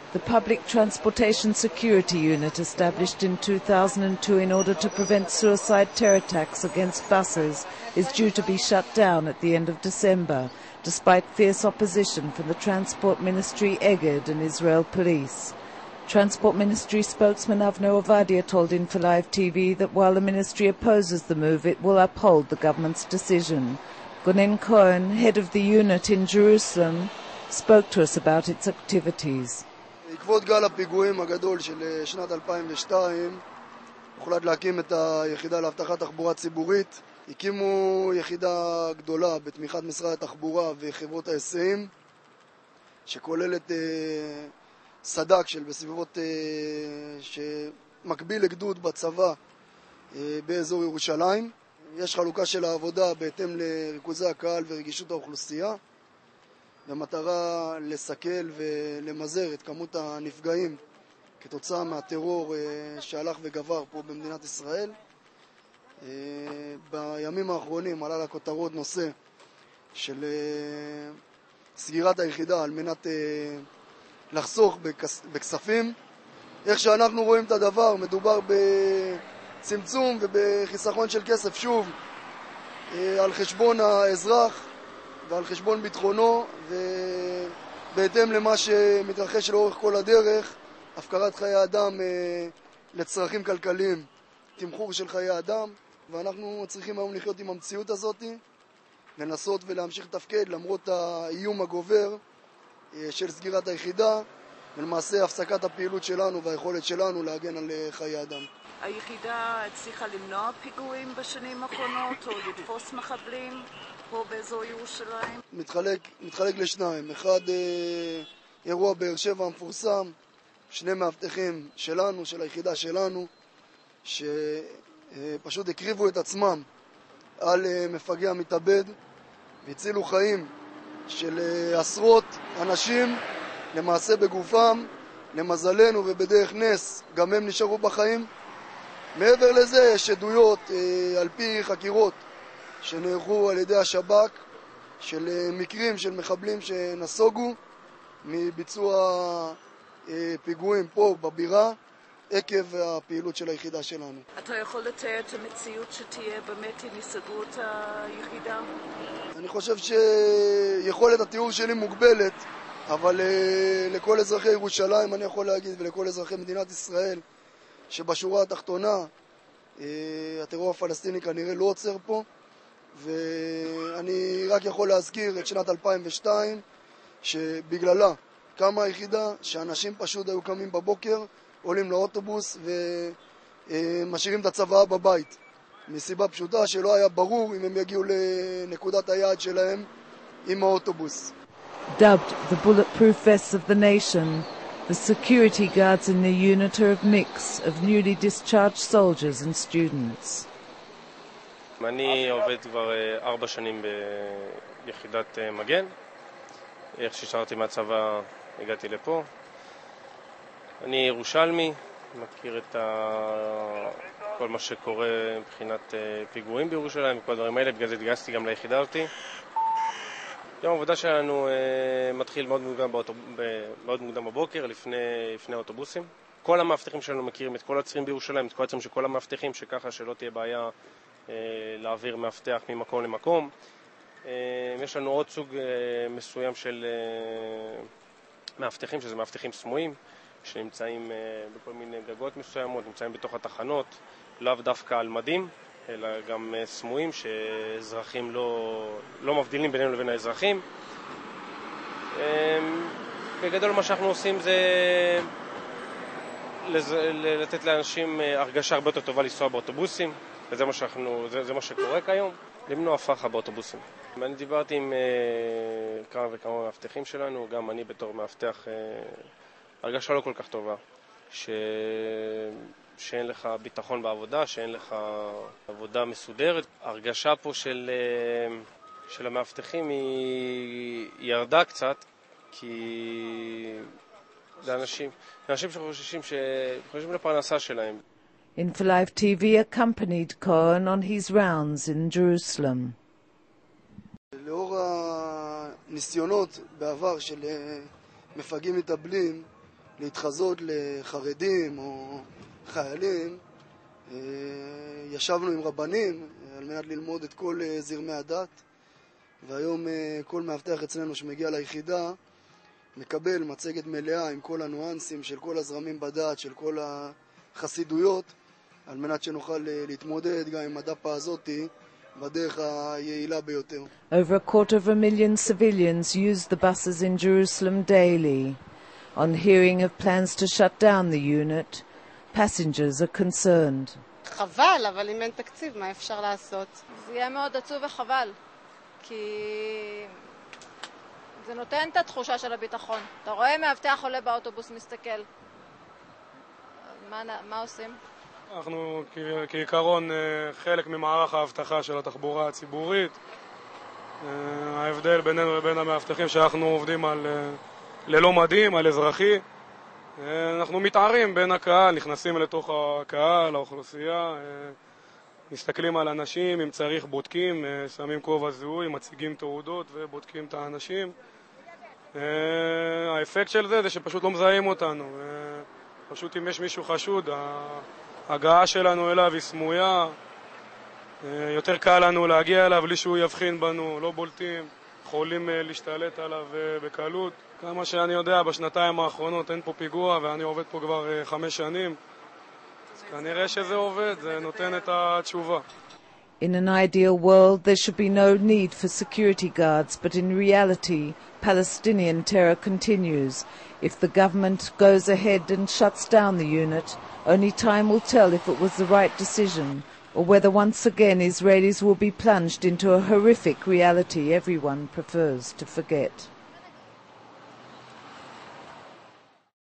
The Public Transportation Security Unit, established in 2002 in order to prevent suicide terror attacks against buses, is due to be shut down at the end of December, despite fierce opposition from the Transport Ministry, Egged and Israel Police. Transport Ministry spokesman Avner Ovadia told Infolive TV that while the ministry opposes the move, it will uphold the government's decision. Gonen Cohen, head of the unit in Jerusalem, spoke to us about its activities. בעקבות גל הפיגועים הגדול של שנת 2002, הוחלט להקים את היחידה להבטחת תחבורה ציבורית. הקימו יחידה גדולה בתמיכת משרד התחבורה וחברות ההיסעים, שכוללת סד"כ של בסביבות שמקביל לגדוד בצבא באזור ירושלים. יש חלוקה של העבודה בהתאם לריכוזי הקהל ורגישות האוכלוסייה, במטרה לסכל ולמזער את כמות הנפגעים כתוצאה מהטרור שהלך וגבר פה במדינת ישראל. בימים האחרונים עלה לכותרות נושא של סגירת היחידה על מנת לחסוך בכספים. איך שאנחנו רואים את הדבר, מדובר בצמצום ובחיסכון של כסף, שוב, על חשבון האזרח ועל חשבון ביטחונו, ובהתאם למה שמתרחש לאורך כל הדרך, הפקרת חיי אדם לצרכים כלכליים, תמחור של חיי אדם, ואנחנו צריכים היום לחיות עם המציאות הזאת, לנסות ולהמשיך לתפקד למרות האיום הגובר של סגירת היחידה, ולמעשה הפסקת הפעילות שלנו והיכולת שלנו להגן על חיי אדם. היחידה הצליחה למנוע פיגועים בשנים האחרונות או לתפוס מחבלים פה באזור ירושלים? מתחלק לשניים. אחד, אירוע באר שבע המפורסם, שני מאבטחים שלנו, של היחידה שלנו, שפשוט הקריבו את עצמם על מפגע מתאבד והצילו חיים של עשרות אנשים, למעשה בגופם. למזלנו ובדרך נס גם הם נשארו בחיים. מעבר לזה יש עדויות על פי חקירות שנערכו על ידי השב"כ של מקרים של מחבלים שנסוגו מביצוע פיגועים פה בבירה עקב הפעילות של היחידה שלנו. אתה יכול לתאר את המציאות שתהיה באמת אם יסגרו את היחידה? אני חושב שיכולת התיאור שלי מוגבלת, אבל לכל אזרחי ירושלים אני יכול להגיד, ולכל אזרחי מדינת ישראל, שבשורה התחתונה הטרור הפלסטיני כנראה לא עוצר פה, ואני רק יכול להזכיר את שנת 2002 שבגללה קמה היחידה, שאנשים פשוט היו קמים בבוקר, עולים לאוטובוס ומשאירים את הצוואה בבית, מסיבה פשוטה שלא היה ברור אם הם יגיעו לנקודת היעד שלהם עם האוטובוס. Dubbed the bulletproof vests of the nation, the security guards in the unit are a mix of newly discharged soldiers and students. אני עובד כבר 4 שנים ביחידת מגן. איך ששרתי מהצבא הגעתי לפה. אני ירושלמי, מכיר את כל מה שקורה מבחינת פיגועים בירושלים וכל הדברים האלה, בגלל זה התגייסתי גם ליחידה אותי. יום העבודה שלנו מתחיל מאוד מוקדם בבוקר, לפני האוטובוסים. כל המאבטחים שלנו מכירים את כל הצירים בירושלים, את כל הצירים של כל המאבטחים, שככה שלא תהיה בעיה להעביר מאבטח ממקום למקום. יש לנו עוד סוג מסוים של מאבטחים, שזה מאבטחים סמויים, שנמצאים בכל מיני גגות מסוימות, נמצאים בתוך התחנות, לאו דווקא על מדים, אלא גם סמויים, שאזרחים לא מבדילים בינינו לבין האזרחים. בגדול מה שאנחנו עושים זה לתת לאנשים הרגשה הרבה יותר טובה לנסוע באוטובוסים, וזה מה שקורה כיום, למנוע פח"ע באוטובוסים. אני דיברתי עם כמה וכמה מאבטחים שלנו, גם אני בתור מאבטח, הרגשה לא כל כך טובה, שאין לך ביטחון בעבודה, שאין לך עבודה מסודרת. הרגשה פה של המאבטחים היא ירדה קצת, כי זה אנשים שחוששים לפרנסה שלהם. Infolive TV accompanied Cohen on his rounds in Jerusalem. לאור הניסיונות בעבר של מפגעים מתאבדים להתחזות לחרדים או חיילים, ישבנו עם רבנים על מנת ללמוד את כל זרמי הדת, והיום כל מאבטח אצלנו שמגיע ליחידה מקבל מצגת מלאה עם כל הניואנסים של כל הזרמים בדת, של כל החסידויות, על מנת שנוכל להתמודד גם עם הדפה הזאתי בדרך היעילה ביותר. Over 250,000 civilians use the buses in Jerusalem daily. On hearing of plans to shut down the unit, passengers are concerned. חבל, אבל אם אין תקציב, מה אפשר לעשות? זה יהיה מאוד עצוב וחבל, כי זה נותן את התחושה של הביטחון. אתה רואה מאבטח עולה באוטובוס, מסתכל. מה עושים? אנחנו כעיקרון חלק ממערך האבטחה של התחבורה הציבורית. ההבדל בינינו ובין המאבטחים שאנחנו עובדים ללא מדים, על אזרחי. אנחנו מתערים בין הקהל, נכנסים לתוך הקהל, האוכלוסייה, מסתכלים על אנשים, אם צריך בודקים, שמים כובע זיהוי, מציגים תעודות ובודקים את האנשים. האפקט של זה שפשוט לא מזהים אותנו. פשוט אם יש מישהו חשוד, ההגעה שלנו אליו היא סמויה, יותר קל לנו להגיע אליו בלי שהוא יבחין בנו, לא בולטים, יכולים להשתלט עליו בקלות. כמה שאני יודע, בשנתיים האחרונות אין פה פיגוע ואני עובד פה כבר 5 שנים, אז כנראה שזה עובד, זה נותן את התשובה. In an ideal world, there should be no need for security guards, but in reality, Palestinian terror continues. If the government goes ahead and shuts down the unit, only time will tell if it was the right decision, or whether once again Israelis will be plunged into a horrific reality everyone prefers to forget.